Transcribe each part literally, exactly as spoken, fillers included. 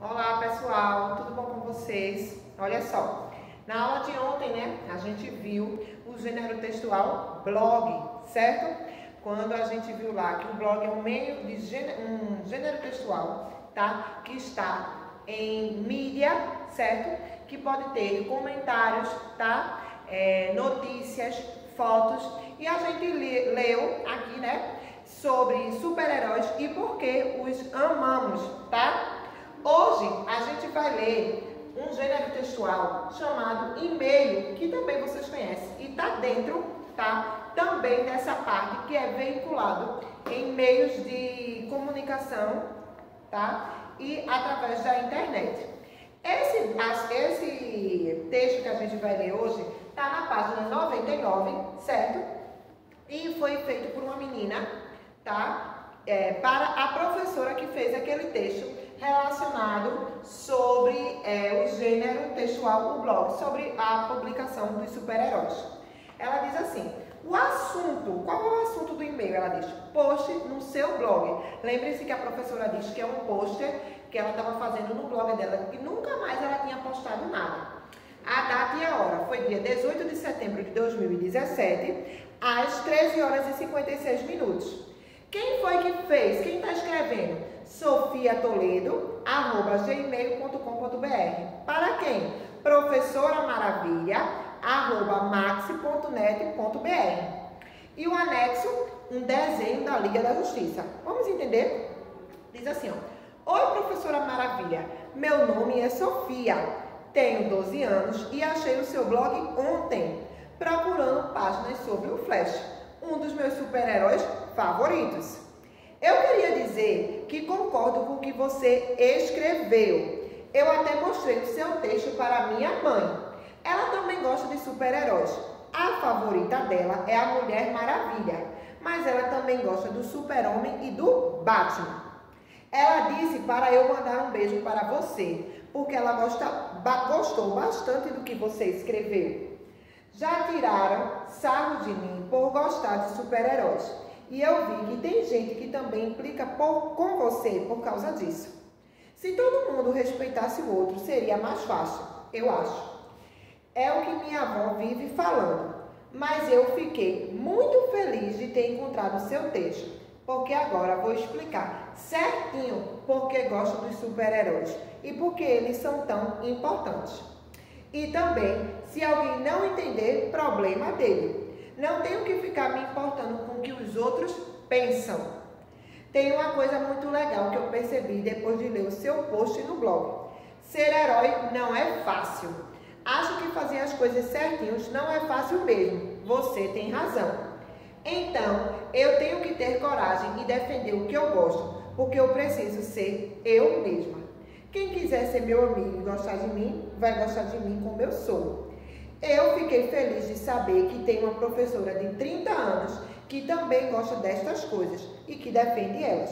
Olá pessoal, tudo bom com vocês? Olha só, na aula de ontem, né, a gente viu o gênero textual blog, certo? Quando a gente viu lá que o blog é um meio de gênero, um gênero textual, tá? Que está em mídia, certo? Que pode ter comentários, tá? É, notícias, fotos, e a gente leu aqui, né, sobre super-heróis e por que os amamos, tá? Hoje a gente vai ler um gênero textual chamado e-mail, que também vocês conhecem, e tá dentro, tá? Também dessa parte que é veiculado em meios de comunicação, tá? E através da internet. Esse, esse texto que a gente vai ler hoje tá na página noventa e nove, certo? E foi feito por uma menina, tá? É, para a professora que fez aquele texto relacionado sobre é, o gênero textual, o blog, sobre a publicação dos super-heróis. Ela diz assim: o assunto, qual é o assunto do e-mail? Ela diz: poste no seu blog. Lembre-se que a professora diz que é um poster que ela estava fazendo no blog dela e nunca mais ela tinha postado nada. A data e a hora foi dia dezoito de setembro de dois mil e dezessete, às treze horas e cinquenta e seis minutos. Quem foi que fez? Quem está escrevendo? Sofia Toledo, arroba gmail ponto com ponto br. Para quem? Professora Maravilha, arroba maxi ponto net ponto br. E o anexo, um desenho da Liga da Justiça. Vamos entender? Diz assim, ó. Oi, professora Maravilha. Meu nome é Sofia. Tenho doze anos e achei o seu blog ontem, procurando páginas sobre o Flash, um dos meus super-heróis favoritos. Eu queria dizer que concordo com o que você escreveu. Eu até mostrei o seu texto para minha mãe. Ela também gosta de super-heróis. A favorita dela é a Mulher Maravilha, mas ela também gosta do Super-Homem e do Batman. Ela disse para eu mandar um beijo para você, porque ela gosta, gostou bastante do que você escreveu. Já tiraram sarro de mim por gostar de super-heróis. E eu vi que tem gente que também implica por, com você por causa disso. Se todo mundo respeitasse o outro, seria mais fácil, eu acho. É o que minha avó vive falando. Mas eu fiquei muito feliz de ter encontrado o seu texto, porque agora vou explicar certinho porque gosto dos super-heróis e porque eles são tão importantes. E também, se alguém não entender, problema dele. Não tenho que ficar me importando com o que os outros pensam. Tem uma coisa muito legal que eu percebi depois de ler o seu post no blog. Ser herói não é fácil. Acho que fazer as coisas certinhos não é fácil mesmo. Você tem razão. Então, eu tenho que ter coragem e defender o que eu gosto, porque eu preciso ser eu mesma. Quem quiser ser meu amigo e gostar de mim, vai gostar de mim como eu sou. Eu fiquei feliz de saber que tem uma professora de trinta anos que também gosta destas coisas e que defende elas.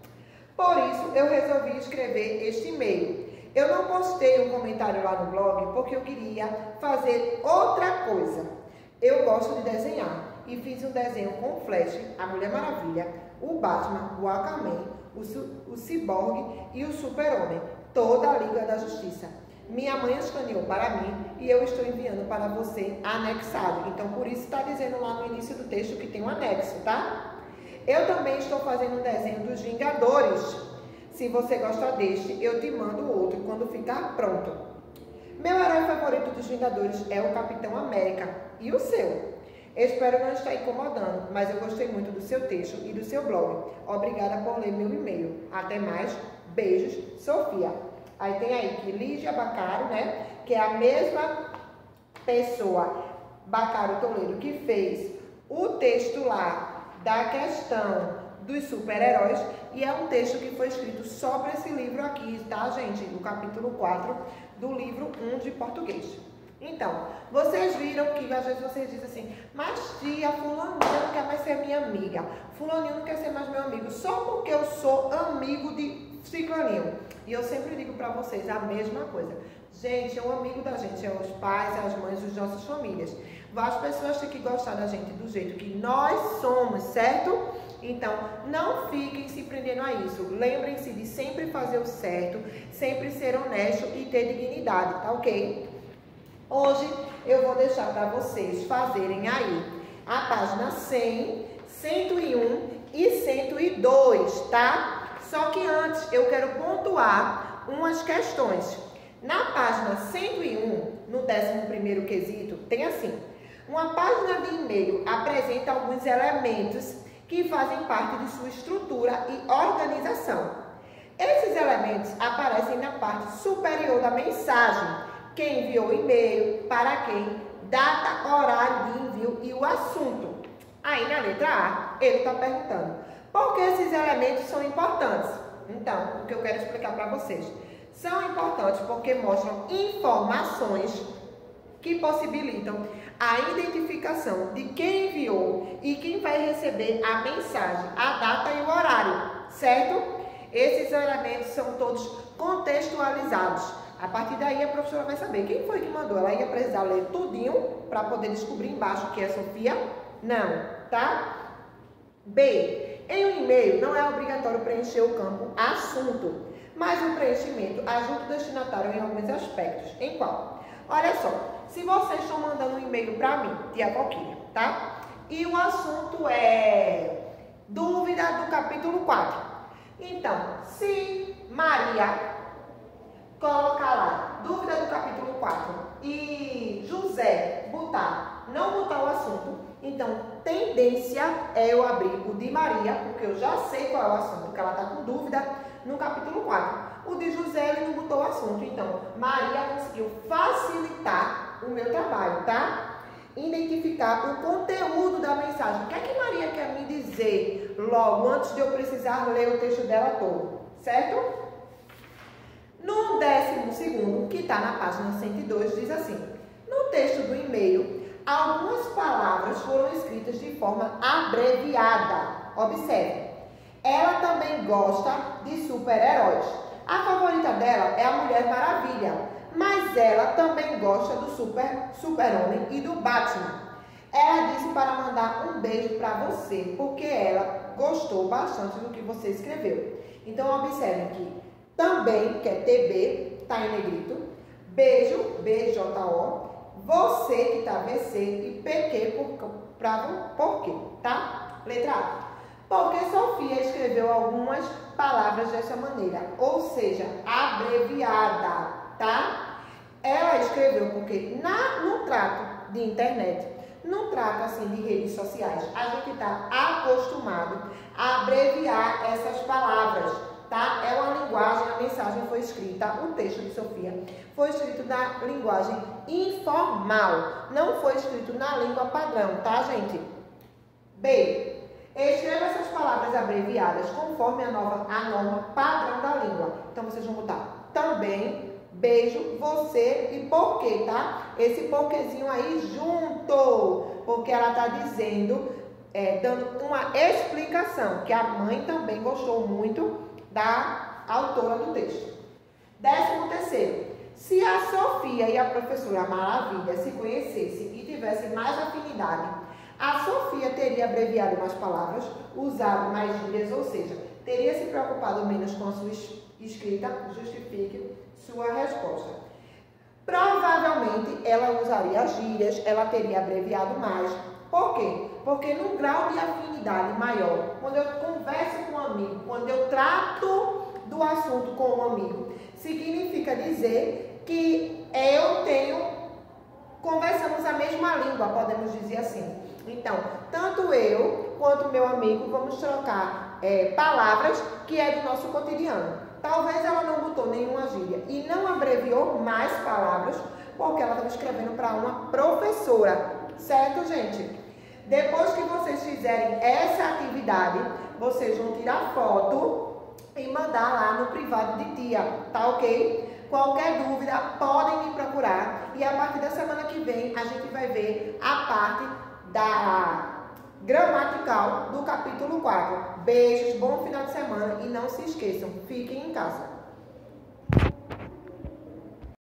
Por isso, eu resolvi escrever este e-mail. Eu não postei um comentário lá no blog porque eu queria fazer outra coisa. Eu gosto de desenhar e fiz um desenho com o Flash, a Mulher Maravilha, o Batman, o Aquaman, o, o Cyborg e o Super-Homem, toda a Liga da Justiça. Minha mãe escaneou para mim e eu estou enviando para você anexado. Então, por isso está dizendo lá no início do texto que tem um anexo, tá? Eu também estou fazendo um desenho dos Vingadores. Se você gosta deste, eu te mando outro quando ficar pronto. Meu herói favorito dos Vingadores é o Capitão América. E o seu? Espero não estar incomodando, mas eu gostei muito do seu texto e do seu blog. Obrigada por ler meu e-mail. Até mais. Beijos, Sofia. Aí tem aí que Lígia Bacaro, né, que é a mesma pessoa, Bacaro Toledo, que fez o texto lá da questão dos super-heróis, e é um texto que foi escrito só para esse livro aqui, tá, gente? No capítulo quatro do livro um de português. Então, vocês viram que às vezes vocês dizem assim: mas tia, fulaninha não quer mais ser minha amiga, fulaninho não quer ser mais meu amigo, só porque eu sou amigo de ciclaninho. E eu sempre digo para vocês a mesma coisa. Gente, o amigo da gente é os pais, as mães, as nossas famílias. As pessoas têm que gostar da gente do jeito que nós somos, certo? Então, não fiquem se prendendo a isso. Lembrem-se de sempre fazer o certo, sempre ser honesto e ter dignidade, tá ok? Hoje eu vou deixar para vocês fazerem aí a página cem, cento e um e cento e dois, tá? Só que antes eu quero pontuar umas questões. Na página cento e um, no décimo primeiro quesito, tem assim: uma página de e-mail apresenta alguns elementos que fazem parte de sua estrutura e organização. Esses elementos aparecem na parte superior da mensagem. Quem enviou o e-mail, para quem, data, horário de envio e o assunto. Aí na letra A, ele está perguntando: por que esses elementos são importantes? Então, o que eu quero explicar para vocês. São importantes porque mostram informações que possibilitam a identificação de quem enviou e quem vai receber a mensagem, a data e o horário, certo? Esses elementos são todos contextualizados. A partir daí a professora vai saber quem foi que mandou. Ela ia precisar ler tudinho para poder descobrir embaixo que é Sofia? Não, tá? B. Em um e-mail não é obrigatório preencher o campo assunto, mas o preenchimento ajuda o destinatário em alguns aspectos. Em qual? Olha só, se vocês estão mandando um e-mail para mim, tia Coquinha, tá? E o assunto é dúvida do capítulo quatro. Então, se Maria colocar lá, dúvida do capítulo quatro, e José botar, não botar o assunto, então, tendência é eu abrir o de Maria, porque eu já sei qual é o assunto, porque ela está com dúvida no capítulo quatro. O de José, ele não botou o assunto, então, Maria conseguiu facilitar o meu trabalho, tá? Identificar o conteúdo da mensagem. O que é que Maria quer me dizer logo, antes de eu precisar ler o texto dela todo, certo? No décimo segundo, que está na página cento e dois, diz assim: no texto do e-mail, algumas palavras foram escritas de forma abreviada. Observe. Ela também gosta de super-heróis. A favorita dela é a Mulher Maravilha, mas ela também gosta do super, super-homem e do Batman. Ela disse para mandar um beijo para você, porque ela gostou bastante do que você escreveu. Então, observem que também, que é T B, está em negrito, beijo, B J O, você, que está V C, e P Q, para por quê, tá? Letra A. Porque Sofia escreveu algumas palavras dessa maneira, ou seja, abreviada, tá? Ela escreveu porque na, no trato de internet, no trato assim de redes sociais, a gente está acostumado a abreviar essas palavras, tá? É uma linguagem, a mensagem foi escrita, o texto de Sofia foi escrito na linguagem informal, não foi escrito na língua padrão, tá, gente? B. Escreva essas palavras abreviadas conforme a, nova, a norma padrão da língua. Então, vocês vão botar também, beijo, você e porquê, tá? Esse porquezinho aí junto, porque ela tá dizendo, é, dando uma explicação, que a mãe também gostou muito da autora do texto. Décimo terceiro. Se a Sofia e a professora Maravilha se conhecessem e tivessem mais afinidade, a Sofia teria abreviado mais palavras, usado mais gírias, ou seja, teria se preocupado menos com a sua escrita. Justifique sua resposta. Provavelmente ela usaria gírias, ela teria abreviado mais. Por quê? Porque num grau de afinidade maior, quando eu converso com um amigo, quando eu trato do assunto com um amigo, significa dizer que eu tenho, conversamos a mesma língua, podemos dizer assim. Então, tanto eu quanto meu amigo vamos trocar é, palavras que é do nosso cotidiano. Talvez ela não botou nenhuma gíria e não abreviou mais palavras porque ela estava escrevendo para uma professora, certo, gente? Depois que vocês fizerem essa atividade, vocês vão tirar foto e mandar lá no privado de tia, tá ok? Qualquer dúvida, podem me procurar e a partir da semana que vem a gente vai ver a parte da gramatical do capítulo quatro. Beijos, bom final de semana e não se esqueçam, fiquem em casa.